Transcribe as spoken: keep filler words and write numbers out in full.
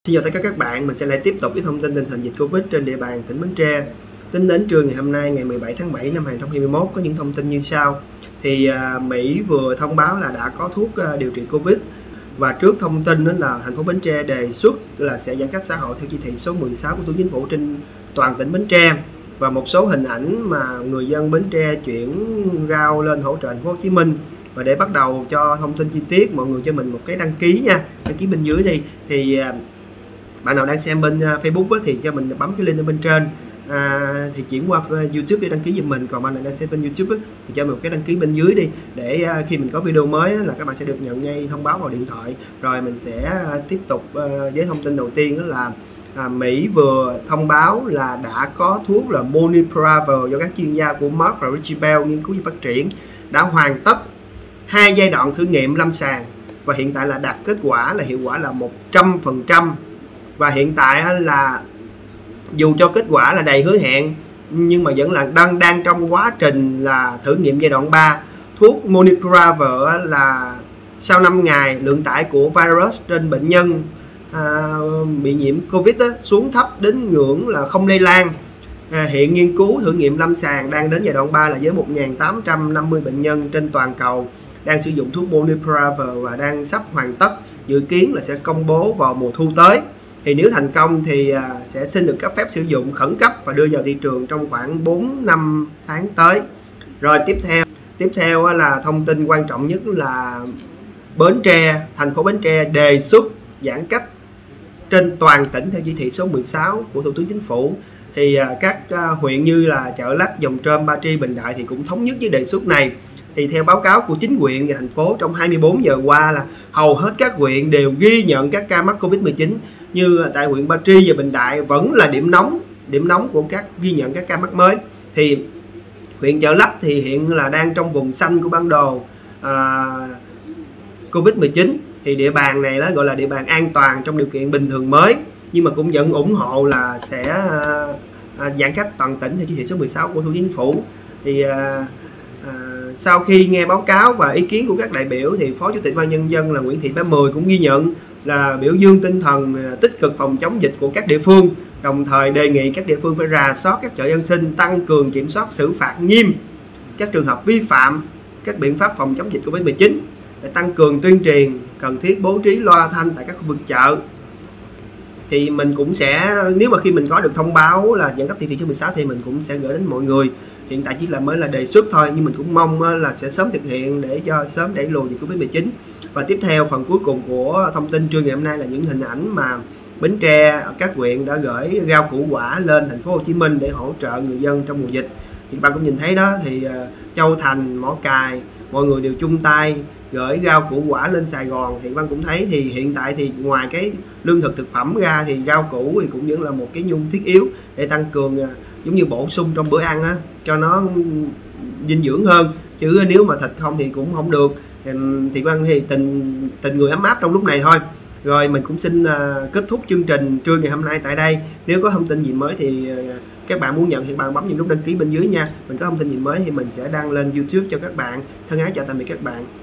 Xin chào tất cả các bạn, mình sẽ lại tiếp tục với thông tin tình hình dịch Covid trên địa bàn tỉnh Bến Tre. Tính đến trưa ngày hôm nay, ngày mười bảy tháng bảy năm hai nghìn không trăm hai mươi mốt, có những thông tin như sau. Thì à, Mỹ vừa thông báo là đã có thuốc à, điều trị Covid. Và trước thông tin đó là thành phố Bến Tre đề xuất là sẽ giãn cách xã hội theo chỉ thị số mười sáu của Thủ tướng Chính phủ trên toàn tỉnh Bến Tre. Và một số hình ảnh mà người dân Bến Tre chuyển rau lên hỗ trợ thành phố Hồ Chí Minh. Và để bắt đầu cho thông tin chi tiết, mọi người cho mình một cái đăng ký nha, đăng ký bên dưới thì thì bạn nào đang xem bên Facebook á, thì cho mình bấm cái link ở bên trên, à, thì chuyển qua YouTube để đăng ký giùm mình. Còn bạn nào đang xem bên YouTube á, thì cho mình một cái đăng ký bên dưới đi, để à, khi mình có video mới á, là các bạn sẽ được nhận ngay thông báo vào điện thoại. Rồi mình sẽ à, tiếp tục à, với thông tin đầu tiên đó là à, Mỹ vừa thông báo là đã có thuốc là Molnupiravir do các chuyên gia của Merck và Richard Bell nghiên cứu và phát triển đã hoàn tất hai giai đoạn thử nghiệm lâm sàng và hiện tại là đạt kết quả là hiệu quả là một trăm phần trăm. Và hiện tại là dù cho kết quả là đầy hứa hẹn nhưng mà vẫn là đang đang trong quá trình là thử nghiệm giai đoạn ba. Thuốc Molnupiravir là sau năm ngày lượng tải của virus trên bệnh nhân à, bị nhiễm Covid á, xuống thấp đến ngưỡng là không lây lan. À, hiện nghiên cứu thử nghiệm lâm sàng đang đến giai đoạn ba là với một nghìn tám trăm năm mươi bệnh nhân trên toàn cầu đang sử dụng thuốc Molnupiravir và đang sắp hoàn tất, dự kiến là sẽ công bố vào mùa thu tới. Thì nếu thành công thì sẽ xin được cấp phép sử dụng khẩn cấp và đưa vào thị trường trong khoảng bốn năm tháng tới. Rồi tiếp theo tiếp theo là thông tin quan trọng nhất là Bến Tre, thành phố Bến Tre đề xuất giãn cách trên toàn tỉnh theo chỉ thị số mười sáu của Thủ tướng Chính phủ. Thì các huyện như là Chợ Lách, Dòng Trơm, Ba Tri, Bình Đại thì cũng thống nhất với đề xuất này. Thì theo báo cáo của chính quyền và thành phố, trong hai mươi bốn giờ qua là hầu hết các huyện đều ghi nhận các ca mắc Covid mười chín. Như tại huyện Ba Tri và Bình Đại vẫn là điểm nóng điểm nóng của các ghi nhận các ca mắc mới. Thì huyện Chợ Lách thì hiện là đang trong vùng xanh của bản đồ à, Covid mười chín. Thì địa bàn này đó gọi là địa bàn an toàn trong điều kiện bình thường mới, nhưng mà cũng vẫn ủng hộ là sẽ à, à, giãn cách toàn tỉnh theo chỉ thị số mười sáu của Thủ tướng Chính phủ. Thì à, à, sau khi nghe báo cáo và ý kiến của các đại biểu thì Phó Chủ tịch Ủy ban Nhân dân là Nguyễn Thị Bé Mười cũng ghi nhận là biểu dương tinh thần tích cực phòng chống dịch của các địa phương, đồng thời đề nghị các địa phương phải rà soát các chợ dân sinh, tăng cường kiểm soát, xử phạt nghiêm các trường hợp vi phạm các biện pháp phòng chống dịch Covid mười chín, để tăng cường tuyên truyền, cần thiết bố trí loa thanh tại các khu vực chợ. Thì mình cũng sẽ, nếu mà khi mình có được thông báo là giãn cách chỉ thị số mười sáu thì mình cũng sẽ gửi đến mọi người. Hiện tại chỉ là mới là đề xuất thôi, nhưng mình cũng mong là sẽ sớm thực hiện để cho sớm đẩy lùi dịch Covid mười chín. Và tiếp theo phần cuối cùng của thông tin trưa ngày hôm nay là những hình ảnh mà Bến Tre, các huyện đã gửi rau củ quả lên thành phố Hồ Chí Minh để hỗ trợ người dân trong mùa dịch. Thì bạn cũng nhìn thấy đó, thì Châu Thành, Mỏ Cày, mọi người đều chung tay gửi rau củ quả lên Sài Gòn. Thì bạn cũng thấy thì hiện tại thì ngoài cái lương thực thực phẩm ra thì rau củ thì cũng vẫn là một cái nhung thiết yếu để tăng cường, giống như bổ sung trong bữa ăn á, cho nó dinh dưỡng hơn, chứ nếu mà thịt không thì cũng không được. Thì Văn thì tình tình người ấm áp trong lúc này thôi. Rồi mình cũng xin uh, kết thúc chương trình trưa ngày hôm nay tại đây. Nếu có thông tin gì mới thì uh, các bạn muốn nhận thì bạn bấm vào nút đăng ký bên dưới nha. Mình có thông tin gì mới thì mình sẽ đăng lên YouTube cho các bạn. Thân ái chào tạm biệt các bạn.